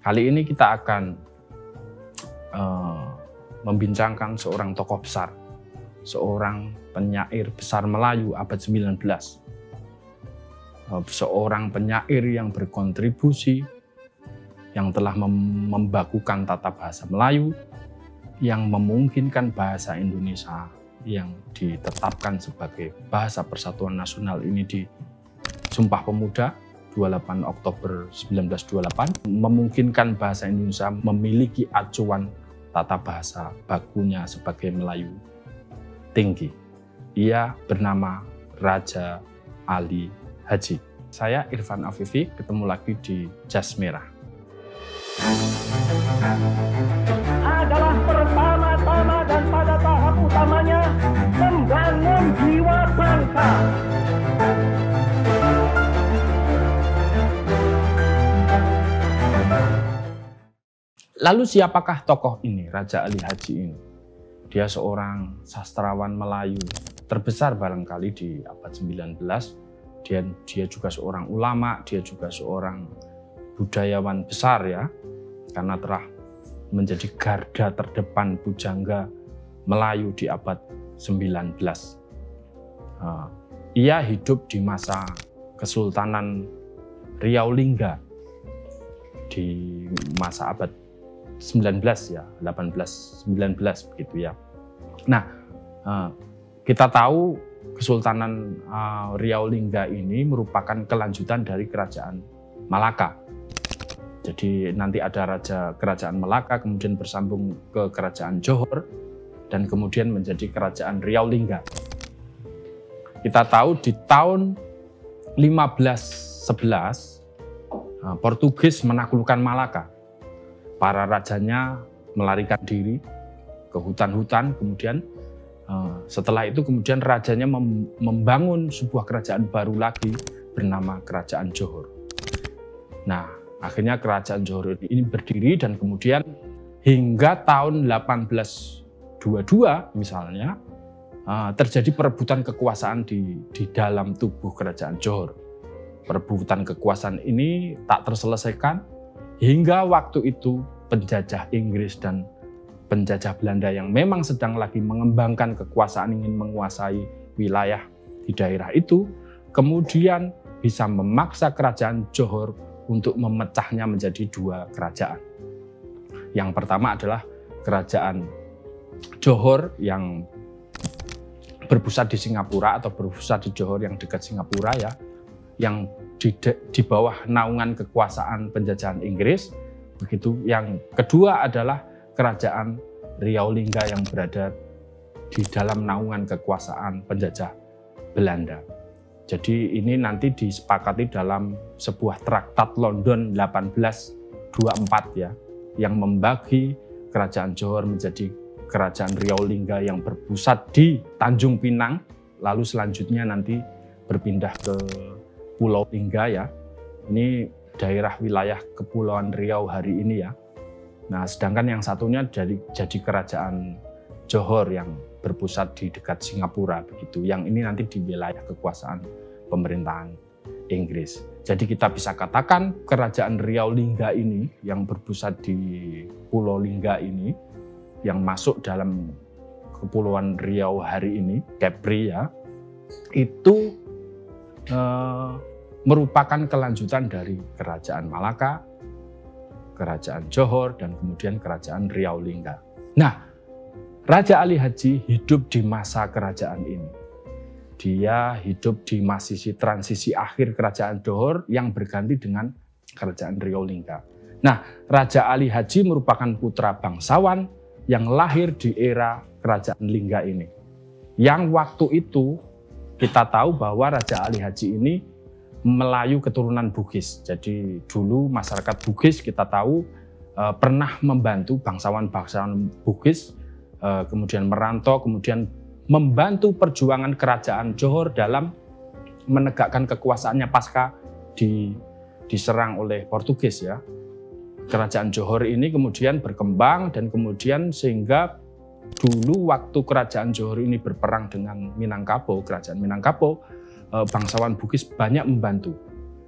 Kali ini kita akan membincangkan seorang tokoh besar, seorang penyair besar Melayu abad 19. Seorang penyair yang berkontribusi, yang telah membakukan tata bahasa Melayu, yang memungkinkan bahasa Indonesia yang ditetapkan sebagai bahasa persatuan nasional ini di Sumpah Pemuda 28 Oktober 1928, memungkinkan bahasa Indonesia memiliki acuan tata bahasa bakunya sebagai Melayu tinggi. Ia bernama Raja Ali Haji. Saya Irfan Afifi, ketemu lagi di Jas Merah. Adalah pertama-tama dan pada tahap utamanya membangun jiwa bangsa. Lalu siapakah tokoh ini, Raja Ali Haji ini? Dia seorang sastrawan Melayu terbesar barangkali di abad 19. Dia juga seorang ulama, dia juga seorang budayawan besar ya, karena telah menjadi garda terdepan pujangga Melayu di abad 19. Ia hidup di masa Kesultanan Riau Lingga di masa abad 19 ya, 18, 19 begitu ya. Nah, kita tahu Kesultanan Riau Lingga ini merupakan kelanjutan dari Kerajaan Malaka. Jadi nanti ada Kerajaan Malaka, kemudian bersambung ke Kerajaan Johor, dan kemudian menjadi Kerajaan Riau Lingga. Kita tahu di tahun 1511, Portugis menaklukkan Malaka. Para rajanya melarikan diri ke hutan-hutan, kemudian setelah itu kemudian rajanya membangun sebuah kerajaan baru lagi bernama Kerajaan Johor. Nah, akhirnya Kerajaan Johor ini berdiri dan kemudian hingga tahun 1822 misalnya terjadi perebutan kekuasaan di dalam tubuh Kerajaan Johor. Perebutan kekuasaan ini tak terselesaikan hingga waktu itu penjajah Inggris dan penjajah Belanda yang memang sedang lagi mengembangkan kekuasaan ingin menguasai wilayah di daerah itu, kemudian bisa memaksa Kerajaan Johor untuk memecahnya menjadi dua kerajaan. Yang pertama adalah Kerajaan Johor yang berpusat di Singapura atau berpusat di Johor yang dekat Singapura ya, yang di bawah naungan kekuasaan penjajahan Inggris. Begitu. Yang kedua adalah Kerajaan Riau Lingga yang berada di dalam naungan kekuasaan penjajah Belanda. Jadi ini nanti disepakati dalam sebuah Traktat London 1824 ya, yang membagi Kerajaan Johor menjadi Kerajaan Riau Lingga yang berpusat di Tanjung Pinang, lalu selanjutnya nanti berpindah ke Pulau Lingga ya. Ini daerah wilayah Kepulauan Riau hari ini ya. Nah, sedangkan yang satunya jadi Kerajaan Johor yang berpusat di dekat Singapura begitu. Yang ini nanti di wilayah kekuasaan pemerintahan Inggris. Jadi kita bisa katakan Kerajaan Riau Lingga ini yang berpusat di Pulau Lingga ini, yang masuk dalam Kepulauan Riau hari ini, Kepri ya, itu merupakan kelanjutan dari Kerajaan Malaka, Kerajaan Johor, dan kemudian Kerajaan Riau Lingga. Nah, Raja Ali Haji hidup di masa kerajaan ini. Dia hidup di transisi akhir Kerajaan Johor yang berganti dengan Kerajaan Riau Lingga. Nah, Raja Ali Haji merupakan putra bangsawan yang lahir di era Kerajaan Lingga ini. Yang waktu itu kita tahu bahwa Raja Ali Haji ini Melayu keturunan Bugis. Jadi dulu masyarakat Bugis kita tahu pernah membantu bangsawan-bangsawan Bugis, kemudian merantau, kemudian membantu perjuangan Kerajaan Johor dalam menegakkan kekuasaannya pasca diserang oleh Portugis ya. Kerajaan Johor ini kemudian berkembang dan kemudian sehingga dulu waktu Kerajaan Johor ini berperang dengan Minangkabau, Kerajaan Minangkabau, bangsawan Bugis banyak membantu.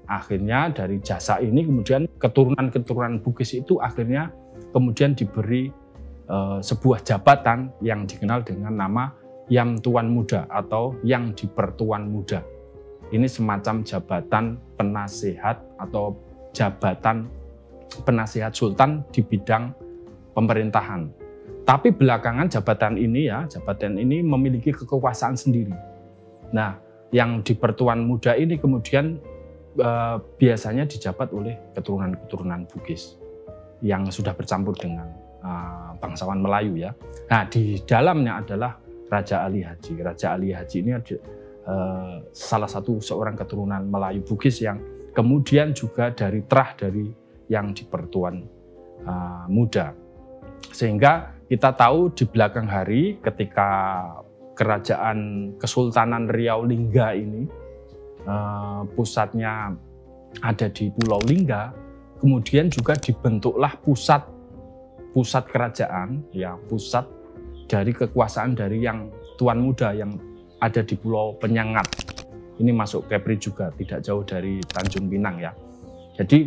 akhirnya dari jasa ini kemudian keturunan-keturunan Bugis itu akhirnya kemudian diberi sebuah jabatan yang dikenal dengan nama Yam Tuan Muda atau Yang Dipertuan Muda. Ini semacam jabatan penasehat atau jabatan penasehat sultan di bidang pemerintahan. Tapi belakangan jabatan ini memiliki kekuasaan sendiri. Nah, Yang Dipertuan Muda ini kemudian biasanya dijabat oleh keturunan-keturunan Bugis yang sudah bercampur dengan bangsawan Melayu ya. Nah, di dalamnya adalah Raja Ali Haji. Raja Ali Haji ini salah satu seorang keturunan Melayu Bugis yang kemudian juga dari Yang Dipertuan Muda. Sehingga kita tahu di belakang hari ketika kerajaan Kesultanan Riau Lingga ini pusatnya ada di Pulau Lingga, kemudian juga dibentuklah pusat kerajaan, ya pusat dari kekuasaan dari Yang Tuan Muda yang ada di Pulau Penyengat. Ini masuk Kepri juga, tidak jauh dari Tanjung Pinang ya. Jadi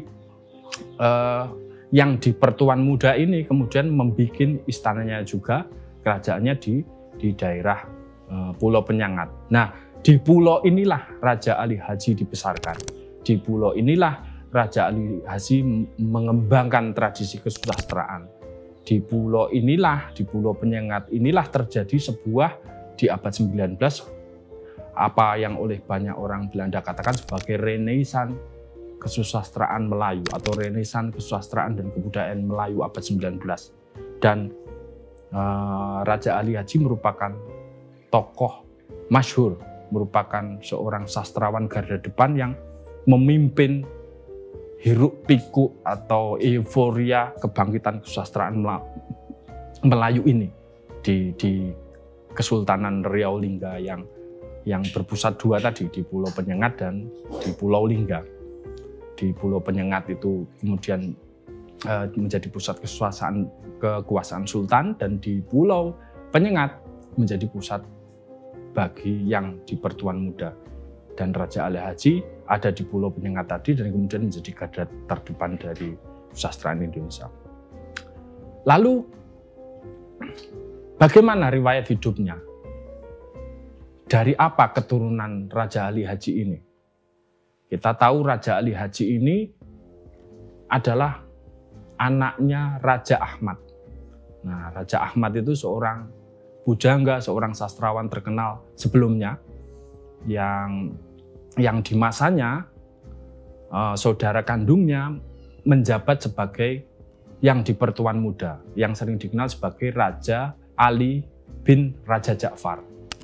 Yang Dipertuan Muda ini kemudian membuat istananya juga, kerajaannya di daerah Pulau Penyengat. Nah, di pulau inilah Raja Ali Haji dibesarkan. Di pulau inilah Raja Ali Haji mengembangkan tradisi kesusastraan. Di pulau inilah, di Pulau Penyengat inilah terjadi sebuah di abad 19 apa yang oleh banyak orang Belanda katakan sebagai Renaissance kesusastraan Melayu atau Renaissance kesusastraan dan kebudayaan Melayu abad 19. Dan Raja Ali Haji merupakan tokoh masyhur, merupakan seorang sastrawan garda depan yang memimpin hiruk pikuk atau euforia kebangkitan kesusastraan Melayu ini di Kesultanan Riau Lingga yang berpusat dua tadi, di Pulau Penyengat dan di Pulau Lingga. Di Pulau Penyengat itu kemudian menjadi pusat kekuasaan sultan, dan di Pulau Penyengat menjadi pusat bagi Yang Dipertuan Muda. Dan Raja Ali Haji ada di Pulau Penyengat tadi dan kemudian menjadi garda terdepan dari kesusastraan Indonesia. Lalu bagaimana riwayat hidupnya? Dari apa keturunan Raja Ali Haji ini? Kita tahu Raja Ali Haji ini adalah anaknya Raja Ahmad. Nah, Raja Ahmad itu seorang pujangga, seorang sastrawan terkenal sebelumnya yang di masanya saudara kandungnya menjabat sebagai Yang Dipertuan Muda, yang sering dikenal sebagai Raja Ali bin Raja Ja'far.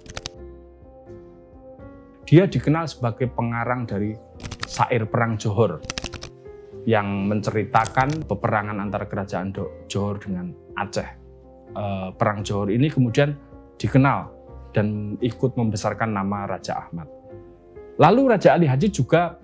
Dia dikenal sebagai pengarang dari syair Perang Johor yang menceritakan peperangan antara kerajaan Johor dengan Aceh. Perang Johor ini kemudian dikenal dan ikut membesarkan nama Raja Ahmad. Lalu Raja Ali Haji juga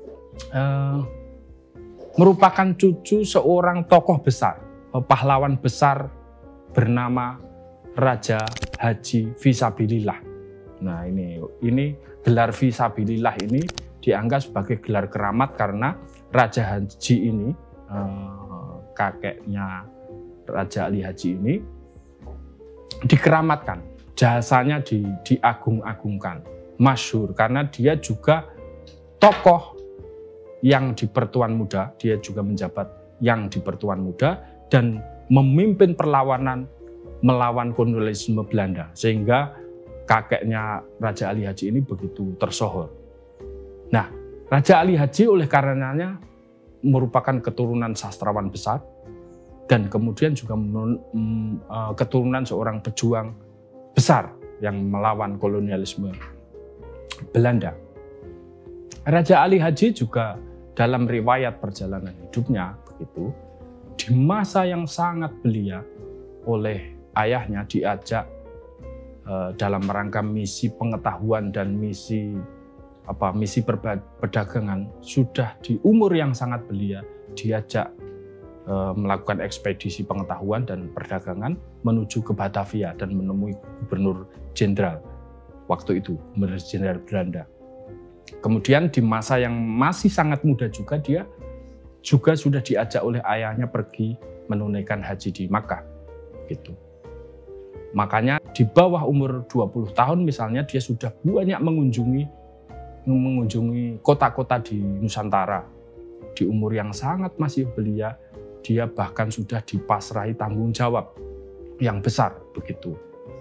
merupakan cucu seorang tokoh besar, pahlawan besar bernama Raja Haji Fisabilillah. Nah, ini gelar Fisabilillah ini dianggap sebagai gelar keramat karena Raja Haji ini, kakeknya Raja Ali Haji ini, dikeramatkan, jasanya diagung-agungkan, masyhur karena dia juga tokoh Yang Dipertuan Muda, dia juga menjabat Yang Dipertuan Muda dan memimpin perlawanan melawan kolonialisme Belanda, sehingga kakeknya Raja Ali Haji ini begitu tersohor. Nah, Raja Ali Haji oleh karenanya merupakan keturunan sastrawan besar dan kemudian juga keturunan seorang pejuang besar yang melawan kolonialisme Belanda. Raja Ali Haji juga dalam riwayat perjalanan hidupnya begitu, di masa yang sangat belia oleh ayahnya diajak dalam rangka misi pengetahuan dan misi perdagangan, sudah di umur yang sangat belia diajak melakukan ekspedisi pengetahuan dan perdagangan menuju ke Batavia dan menemui Gubernur Jenderal waktu itu, Gubernur Jenderal Belanda. Kemudian di masa yang masih sangat muda juga dia juga sudah diajak oleh ayahnya pergi menunaikan haji di Makkah gitu. Makanya di bawah umur 20 tahun misalnya dia sudah banyak mengunjungi kota-kota di Nusantara. Di umur yang sangat masih belia, dia bahkan sudah dipasrahi tanggung jawab yang besar begitu.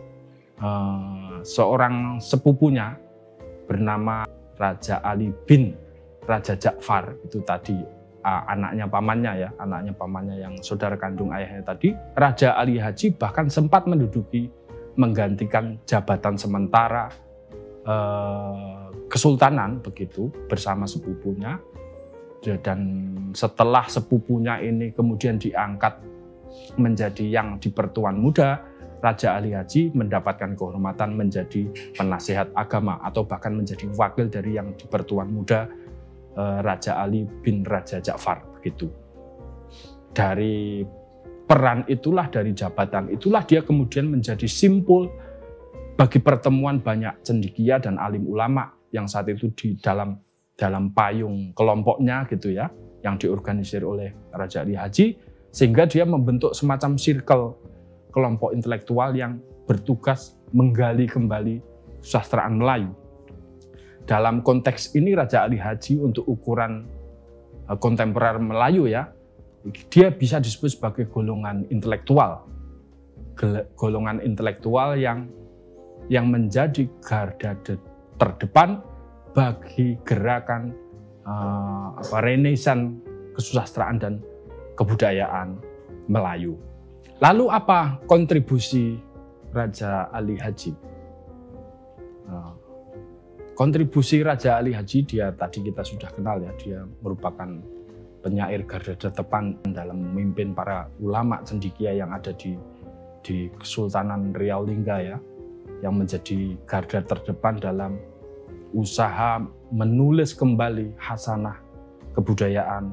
Seorang sepupunya bernama Raja Ali bin Raja Ja'far, itu tadi anaknya pamannya yang saudara kandung ayahnya tadi. Raja Ali Haji bahkan sempat menggantikan jabatan sementara kesultanan begitu bersama sepupunya. Dan setelah sepupunya ini kemudian diangkat menjadi yang di Pertuan Muda, Raja Ali Haji mendapatkan kehormatan menjadi penasehat agama atau bahkan menjadi wakil dari yang di Pertuan Muda, Raja Ali bin Raja Ja'far begitu. Dari peran itulah, dari jabatan itulah dia kemudian menjadi simpul bagi pertemuan banyak cendekia dan alim ulama yang saat itu di dalam payung kelompoknya gitu ya, yang diorganisir oleh Raja Ali Haji, sehingga dia membentuk semacam circle kelompok intelektual yang bertugas menggali kembali kesusastraan Melayu. Dalam konteks ini Raja Ali Haji untuk ukuran kontemporer Melayu ya, dia bisa disebut sebagai golongan intelektual. Golongan intelektual yang menjadi garda terdepan bagi gerakan renaissance kesusastraan dan kebudayaan Melayu. Lalu apa kontribusi Raja Ali Haji? Kontribusi Raja Ali Haji, dia tadi kita sudah kenal ya, dia merupakan penyair garda terdepan dalam memimpin para ulama cendekia yang ada di Kesultanan Riau Lingga ya, yang menjadi garda terdepan dalam usaha menulis kembali hasanah kebudayaan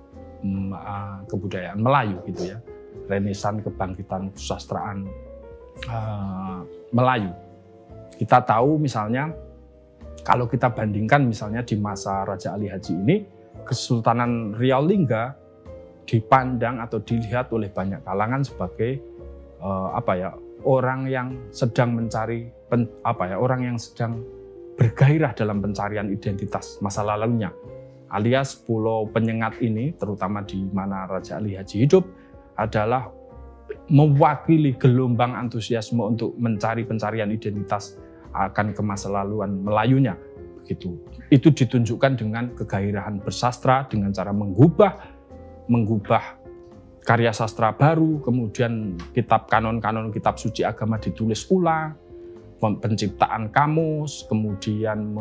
Melayu gitu ya. Renaissance kebangkitan kesusastraan Melayu. Kita tahu misalnya kalau kita bandingkan misalnya di masa Raja Ali Haji ini, Kesultanan Riau Lingga dipandang atau dilihat oleh banyak kalangan sebagai orang yang sedang mencari orang yang sedang bergairah dalam pencarian identitas masa lalunya, alias Pulau Penyengat ini, terutama di mana Raja Ali Haji hidup, adalah mewakili gelombang antusiasme untuk mencari pencarian identitas akan kemaslaluan Melayunya begitu. Itu ditunjukkan dengan kegairahan bersastra dengan cara mengubah karya sastra baru, kemudian kanon-kanon kitab suci agama ditulis ulang, penciptaan kamus, kemudian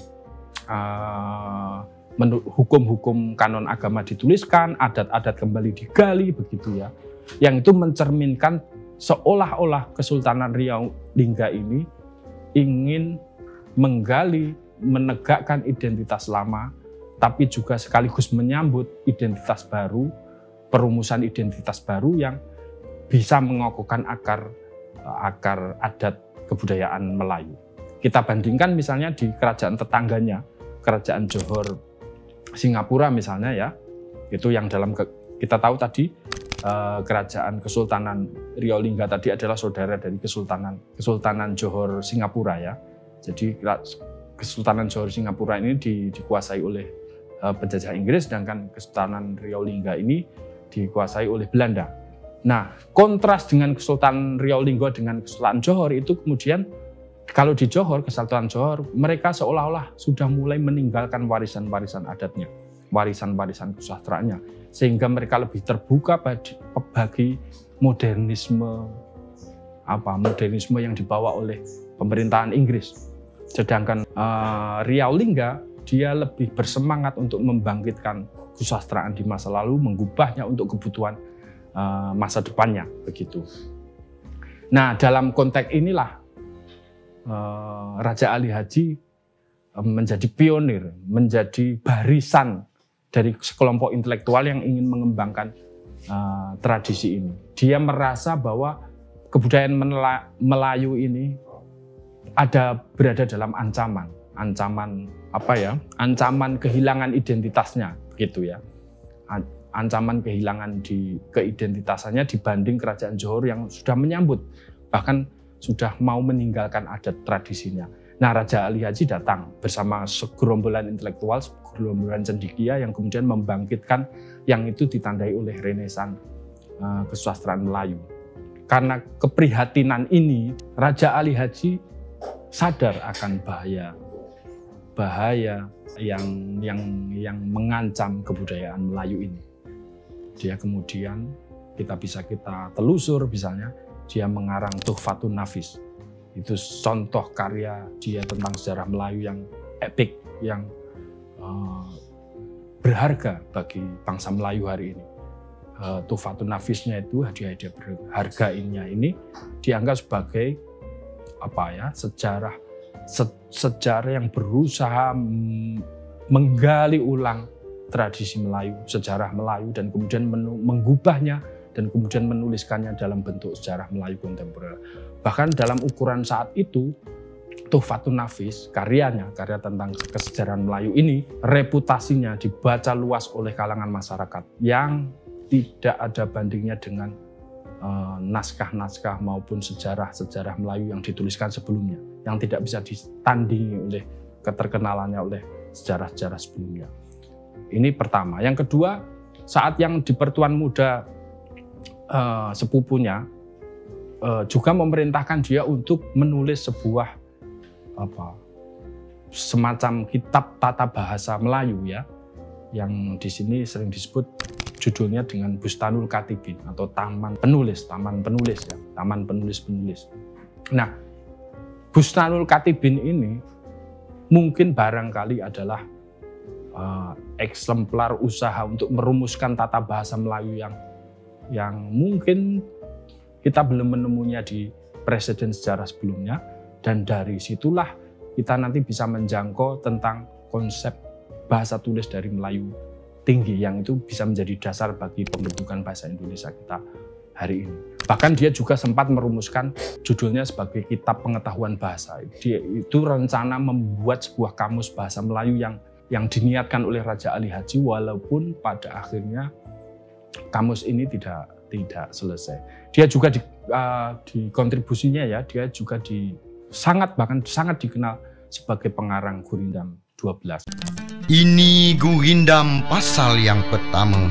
hukum-hukum kanon agama dituliskan, adat-adat kembali digali begitu ya. Yang itu mencerminkan seolah-olah Kesultanan Riau Lingga ini ingin menggali, menegakkan identitas lama, tapi juga sekaligus menyambut identitas baru, perumusan identitas baru yang bisa mengokohkan akar adat kebudayaan Melayu. Kita bandingkan misalnya di kerajaan tetangganya, Kerajaan Johor Singapura misalnya ya, itu yang kita tahu tadi kerajaan Kesultanan Riau Lingga tadi adalah saudara dari Kesultanan Johor Singapura ya. Jadi Kesultanan Johor Singapura ini dikuasai oleh penjajah Inggris, sedangkan Kesultanan Riau Lingga ini dikuasai oleh Belanda. Nah, kontras dengan Kesultanan Riau Lingga dengan Kesultanan Johor itu kemudian kalau di Johor, Kesultanan Johor, mereka seolah-olah sudah mulai meninggalkan warisan-warisan adatnya, warisan-warisan kesusastraannya, sehingga mereka lebih terbuka bagi modernisme yang dibawa oleh pemerintahan Inggris. Sedangkan Riau Lingga dia lebih bersemangat untuk membangkitkan kesusastraan di masa lalu, mengubahnya untuk kebutuhan masa depannya begitu. Nah, dalam konteks inilah Raja Ali Haji menjadi pionir, menjadi barisan dari sekelompok intelektual yang ingin mengembangkan tradisi ini. Dia merasa bahwa kebudayaan Melayu ini berada dalam ancaman ancaman kehilangan identitasnya gitu ya. Ancaman kehilangan keidentitasannya dibanding kerajaan Johor yang sudah menyambut, bahkan sudah mau meninggalkan adat tradisinya. Nah, Raja Ali Haji datang bersama segerombolan intelektual, segerombolan cendekia yang kemudian membangkitkan yang itu ditandai oleh Renaissance kesusastraan Melayu. Karena keprihatinan ini, Raja Ali Haji sadar akan bahaya yang mengancam kebudayaan Melayu ini. Dia kemudian kita telusur misalnya, dia mengarang Tuhfatun Nafis. Itu contoh karya dia tentang sejarah Melayu yang epik, yang berharga bagi bangsa Melayu hari ini. Tuhfatun Nafisnya itu, hadiah-hadiah berharga ini dianggap sebagai sejarah yang berusaha menggali ulang tradisi Melayu, sejarah Melayu, dan kemudian menggubahnya dan kemudian menuliskannya dalam bentuk sejarah Melayu kontemporer. Bahkan dalam ukuran saat itu, Tuhfatun Nafis, karya tentang kesejarahan Melayu ini, reputasinya dibaca luas oleh kalangan masyarakat yang tidak ada bandingnya dengan naskah-naskah maupun sejarah-sejarah Melayu yang dituliskan sebelumnya, yang tidak bisa ditandingi oleh keterkenalannya oleh sejarah-sejarah sebelumnya. Ini pertama. Yang kedua, saat yang di Pertuan Muda sepupunya juga memerintahkan dia untuk menulis sebuah semacam kitab tata bahasa Melayu ya, yang di sini sering disebut judulnya dengan Bustanul Katibin atau taman penulis ya, taman penulis-penulis. Nah, Bustanul Katibin ini mungkin barangkali adalah eksemplar usaha untuk merumuskan tata bahasa Melayu yang mungkin kita belum menemunya di preseden sejarah sebelumnya, dan dari situlah kita nanti bisa menjangkau tentang konsep bahasa tulis dari Melayu tinggi yang itu bisa menjadi dasar bagi pembentukan bahasa Indonesia kita hari ini. Bahkan dia juga sempat merumuskan judulnya sebagai Kitab Pengetahuan Bahasa. Dia itu rencana membuat sebuah kamus bahasa Melayu yang diniatkan oleh Raja Ali Haji, walaupun pada akhirnya kamus ini tidak selesai. Dia juga di kontribusinya ya, dia juga sangat dikenal sebagai pengarang Gurindam 12. Ini Gurindam pasal yang pertama.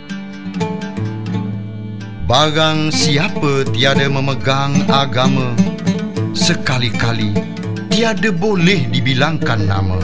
Barang siapa tiada memegang agama, sekali-kali tiada boleh dibilangkan nama.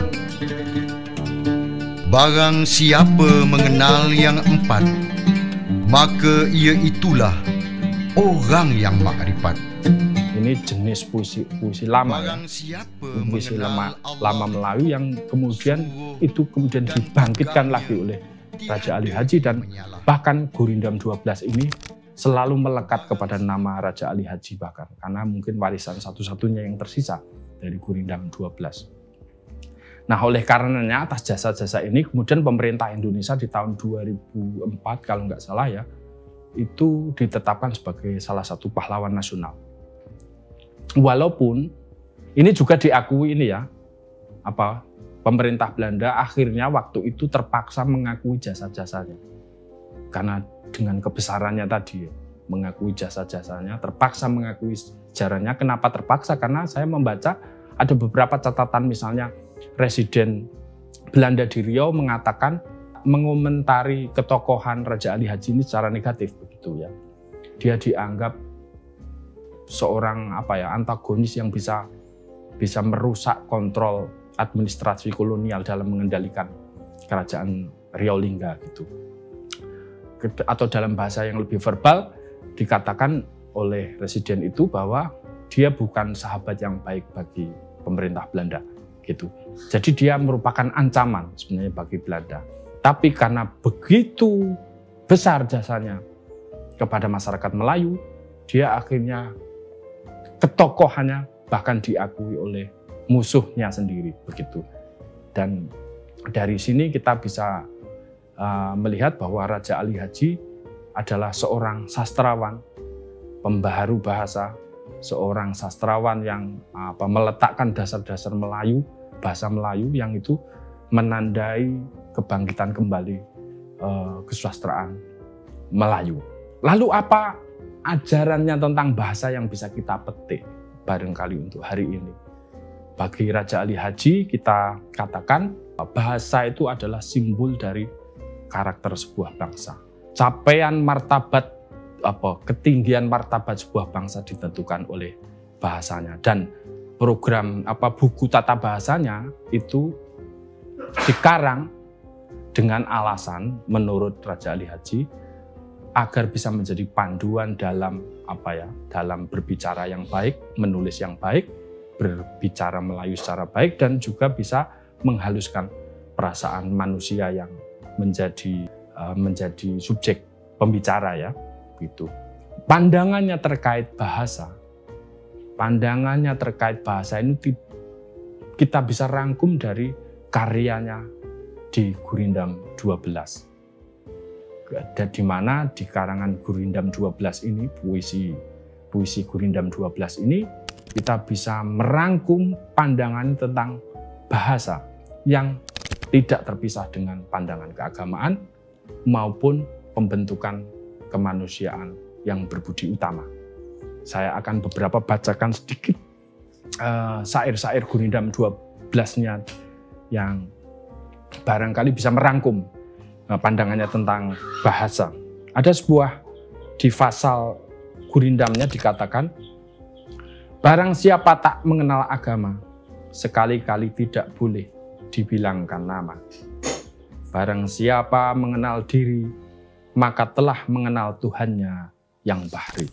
Barang siapa mengenal yang empat, maka ia itulah orang yang makrifat. Ini jenis puisi lama ya. Puisi lama Melayu yang kemudian dibangkitkan lagi oleh Raja Ali Haji, dan bahkan Gurindam 12 ini selalu melekat kepada nama Raja Ali Haji bahkan, karena mungkin warisan satu-satunya yang tersisa dari Gurindam 12. Nah, oleh karenanya atas jasa-jasa ini kemudian pemerintah Indonesia di tahun 2004 kalau nggak salah ya, itu ditetapkan sebagai salah satu pahlawan nasional. Walaupun ini juga diakui pemerintah Belanda akhirnya waktu itu terpaksa mengakui jasa-jasanya. Karena dengan kebesarannya tadi ya, mengakui jasa-jasanya, terpaksa mengakui sejarahnya. Kenapa terpaksa? Karena saya membaca ada beberapa catatan, misalnya Residen Belanda di Riau mengatakan, mengomentari ketokohan Raja Ali Haji ini secara negatif begitu ya. Dia dianggap seorang antagonis yang bisa merusak kontrol administrasi kolonial dalam mengendalikan kerajaan Riau Lingga gitu. Atau dalam bahasa yang lebih verbal dikatakan oleh residen itu bahwa dia bukan sahabat yang baik bagi pemerintah Belanda gitu. Jadi dia merupakan ancaman sebenarnya bagi Belanda. Tapi karena begitu besar jasanya kepada masyarakat Melayu, dia akhirnya ketokohannya bahkan diakui oleh musuhnya sendiri begitu. Dan dari sini kita bisa melihat bahwa Raja Ali Haji adalah seorang sastrawan, pembaharu bahasa, seorang sastrawan yang meletakkan dasar-dasar Melayu bahasa Melayu yang itu menandai kebangkitan kembali kesusastraan Melayu. Lalu apa ajarannya tentang bahasa yang bisa kita petik barangkali untuk hari ini? Bagi Raja Ali Haji kita katakan bahasa itu adalah simbol dari karakter sebuah bangsa. Capaian martabat ketinggian martabat sebuah bangsa ditentukan oleh bahasanya, dan program buku tata bahasanya itu dikarang dengan alasan menurut Raja Ali Haji agar bisa menjadi panduan dalam dalam berbicara yang baik, menulis yang baik, berbicara Melayu secara baik, dan juga bisa menghaluskan perasaan manusia yang menjadi subjek pembicara ya, gitu. Pandangannya terkait bahasa ini kita bisa rangkum dari karyanya di Gurindam 12. Di mana di karangan Gurindam 12 ini, puisi Gurindam 12 ini, kita bisa merangkum pandangan tentang bahasa yang tidak terpisah dengan pandangan keagamaan maupun pembentukan kemanusiaan yang berbudi utama. Saya akan bacakan sedikit syair-syair Gurindam 12-nya yang barangkali bisa merangkum pandangannya tentang bahasa. Ada sebuah di pasal Gurindamnya dikatakan, barang siapa tak mengenal agama, sekali-kali tidak boleh dibilangkan nama. Barang siapa mengenal diri, maka telah mengenal Tuhannya yang bahri.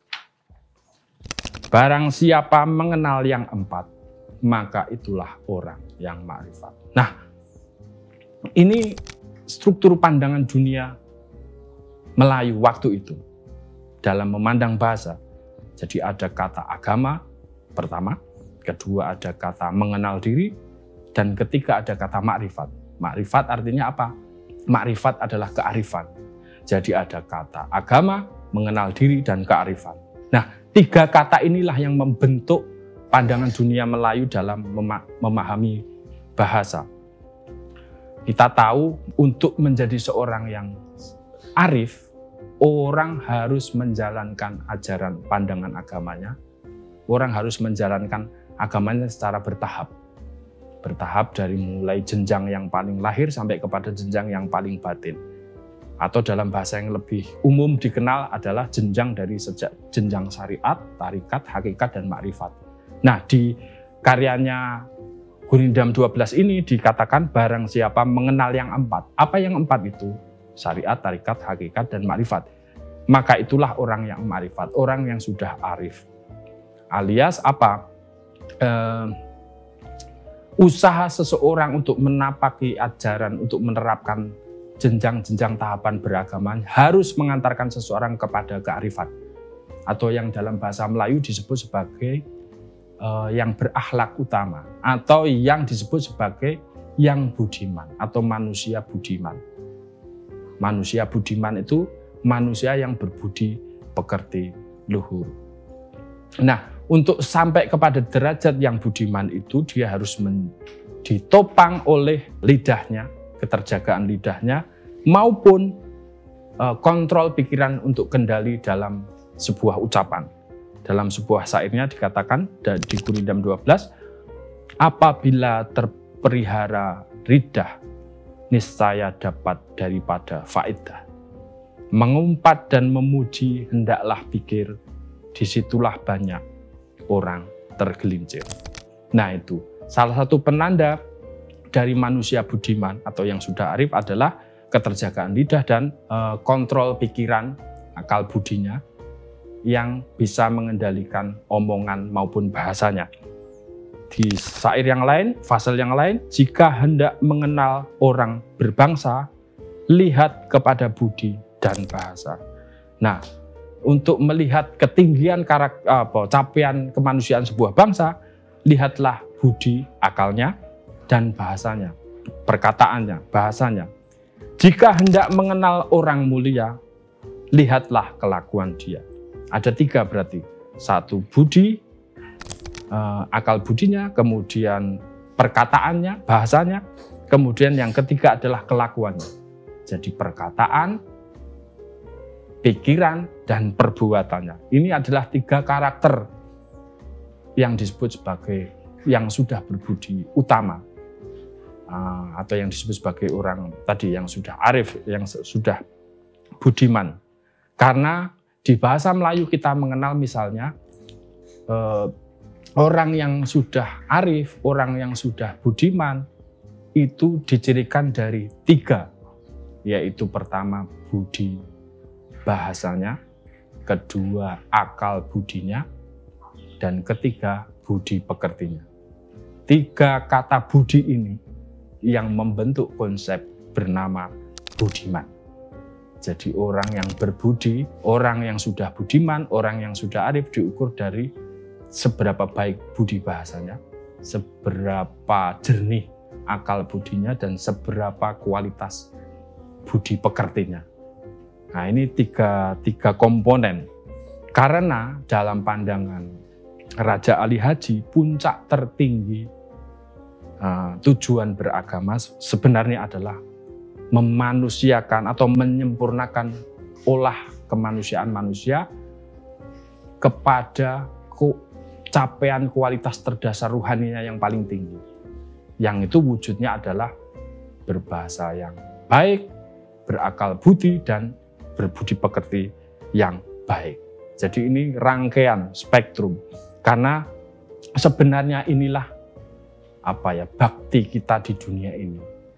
Barang siapa mengenal yang empat, maka itulah orang yang ma'rifat. Nah, ini struktur pandangan dunia Melayu waktu itu dalam memandang bahasa. Jadi ada kata agama pertama, kedua ada kata mengenal diri, dan ketiga ada kata makrifat. Makrifat artinya apa? Makrifat adalah kearifan. Jadi ada kata agama, mengenal diri, dan kearifan. Nah, tiga kata inilah yang membentuk pandangan dunia Melayu dalam memahami bahasa. Kita tahu untuk menjadi seorang yang arif, orang harus menjalankan ajaran pandangan agamanya. Orang harus menjalankan agamanya secara bertahap. Bertahap dari mulai jenjang yang paling lahir sampai kepada jenjang yang paling batin. Atau dalam bahasa yang lebih umum dikenal adalah jenjang dari sejak jenjang syariat, tarikat, hakikat, dan makrifat. Nah, di karyanya Gurindam 12 ini dikatakan barang siapa mengenal yang empat. Apa yang empat itu? Syariat, tarikat, hakikat, dan makrifat. Maka itulah orang yang makrifat, orang yang sudah arif. Alias apa? Usaha seseorang untuk menapaki ajaran, untuk menerapkan jenjang-jenjang tahapan beragama harus mengantarkan seseorang kepada kearifan. Atau yang dalam bahasa Melayu disebut sebagai yang berakhlak utama. Atau yang disebut sebagai yang budiman atau manusia budiman. Manusia budiman itu manusia yang berbudi pekerti luhur. Nah, untuk sampai kepada derajat yang budiman itu dia harus ditopang oleh lidahnya, keterjagaan lidahnya, maupun kontrol pikiran untuk kendali dalam sebuah ucapan. Dalam sebuah syairnya dikatakan di Gurindam 12, apabila terpelihara ridah, niscaya dapat daripada faedah. Mengumpat dan memuji hendaklah pikir, disitulah banyak orang tergelincir. Nah, itu salah satu penanda dari manusia budiman atau yang sudah arif adalah keterjagaan lidah dan kontrol pikiran, akal budinya yang bisa mengendalikan omongan maupun bahasanya. Di syair yang lain, fasal yang lain, jika hendak mengenal orang berbangsa, lihat kepada budi dan bahasa. Nah, untuk melihat ketinggian capaian kemanusiaan sebuah bangsa, lihatlah budi akalnya dan bahasanya, perkataannya, bahasanya. Jika hendak mengenal orang mulia, lihatlah kelakuan dia. Ada tiga berarti. Satu, budi, akal budinya, kemudian perkataannya, bahasanya. Kemudian yang ketiga adalah kelakuannya. Jadi perkataan, pikiran, dan perbuatannya. Ini adalah 3 karakter yang disebut sebagai yang sudah berbudi utama. Atau yang disebut sebagai orang tadi yang sudah arif, yang sudah budiman. Karena di bahasa Melayu kita mengenal misalnya orang yang sudah arif, orang yang sudah budiman itu dicirikan dari 3, yaitu pertama budi bahasanya, kedua akal budinya, dan ketiga budi pekertinya. 3 kata budi ini yang membentuk konsep bernama budiman. Jadi orang yang berbudi, orang yang sudah budiman, orang yang sudah arif diukur dari seberapa baik budi bahasanya, seberapa jernih akal budinya, dan seberapa kualitas budi pekertinya. Nah, ini tiga komponen. Karena dalam pandangan Raja Ali Haji, puncak tertinggi tujuan beragama sebenarnya adalah memanusiakan atau menyempurnakan olah kemanusiaan manusia kepada capaian kualitas terdasar ruhaninya yang paling tinggi. Yang itu wujudnya adalah berbahasa yang baik, berakal budi, dan berbudi pekerti yang baik. Jadi ini rangkaian spektrum. Karena sebenarnya inilah bakti kita di dunia ini,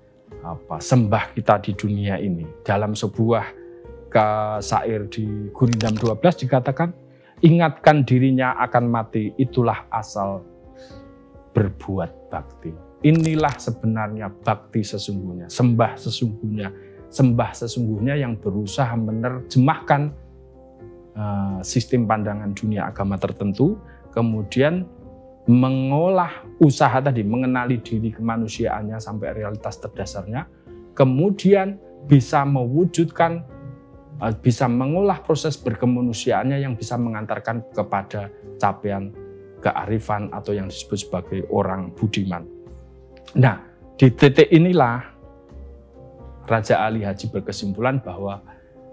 sembah kita di dunia ini. Dalam sebuah syair di Gurindam 12 dikatakan, ingatkan dirinya akan mati, itulah asal berbuat bakti. Inilah sebenarnya bakti sesungguhnya, sembah sesungguhnya yang berusaha menerjemahkan sistem pandangan dunia agama tertentu, kemudian mengolah usaha tadi, mengenali diri kemanusiaannya sampai realitas terdasarnya, kemudian bisa mewujudkan, bisa mengolah proses berkemanusiaannya yang bisa mengantarkan kepada capaian kearifan atau yang disebut sebagai orang budiman. Nah, di titik inilah Raja Ali Haji berkesimpulan bahwa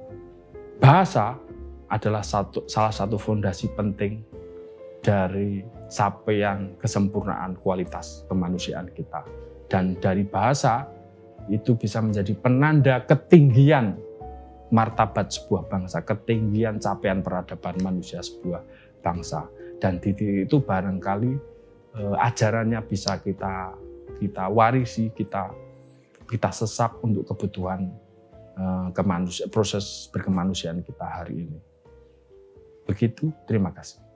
bahasa adalah salah satu fondasi penting dari capaian kesempurnaan kualitas kemanusiaan kita. Dan dari bahasa itu bisa menjadi penanda ketinggian martabat sebuah bangsa, ketinggian capaian peradaban manusia sebuah bangsa. Dan di titik itu barangkali ajarannya bisa kita warisi, kita sesap untuk kebutuhan proses berkemanusiaan kita hari ini. Begitu, terima kasih.